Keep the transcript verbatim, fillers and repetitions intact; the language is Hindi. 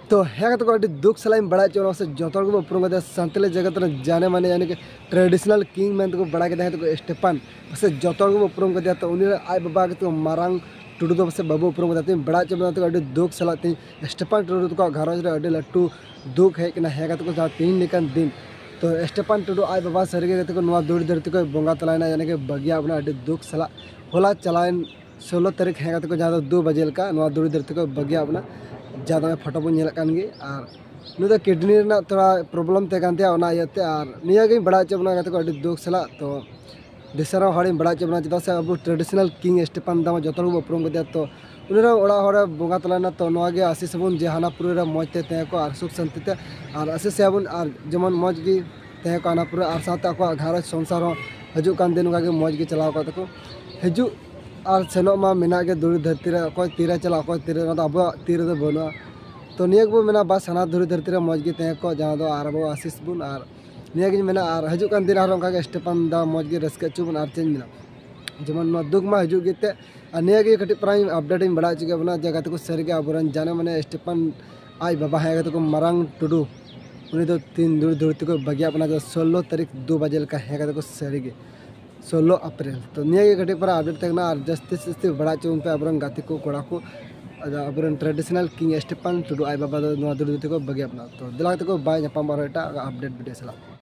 तो है तो दुख सलाह बड़ा चो से जो उपरूम सानताली जगत जाने माने यानी कि ट्रेडिशनल किंग में तो बड़ा के स्टेफान से जो उपरूम कर तो उन आज बाबा तो मारंग टुडू तो से बाबू उपरूम कर बड़ा चो दुख सलाह तीन स्टेफान टुडू तो घारोज लाटू दुख हेकना है तो तीन लेकिन दिन तो स्टेफान टुडू आज बाबा सारे को दूर धरती को बंगा तलाना यानी कि बगिया अपना दुख सलाह होला चलान सोलह तारीख है तो जहाँ दो बजे लगा दूर धरती को बगिया अपना ज़्यादा फोटो बन नी और किडनी थोड़ा प्रॉब्लम तहते इयाते और निगे बड़ा चबना को दुख सला तो दिशा हड़ बड़ा चबना चेदा से अब ट्रेडिशनल किंग स्टेफान दामा जो उपरूम कर तो उन बंगा तलाना तो आशीष बन जे हानापुर मजते तहको और सुख शांति और आशीष आबन और जेमन मज गी तहको हानापुर और साथ घारोज संसार हजुकान दिन का मज चलाव को हजू और सेनों मेना के दूर धरती अकोय तीरे चला अकोय तीरे अब तीर बनूआ तो निया बो मेना बस हाना दूर धरती मज गे तहको जहाँ दो और अब आशीष बन और निया मेना और हजुकान दिन और स्टेफान दा मज गे रस्क चुबन और चेंज मेना जेमन दुख मा हजु गेते और निया कटी प्राइम अपडेट बड़ा चुके बना जगह को सर अब जाने माने स्टेफान आज बाबा है तो मारंग टुडू उन्हीं तो तीन दूर धरती को बगिया अपना जो सोलह तारीख दो बजे का है तो सर सोलह अप्रैल तो निया कटी पर अपडेट तकना और जस्ती जस्ती बड़ा चुन पे अब गाते को कोड़ा को अब ट्रेडिशनल किंग स्टेफान टुडू आज बाबा दूर धरती को बगिया अपना तो दिलाते को बाय नापाम और अपडेट वीडियो सला।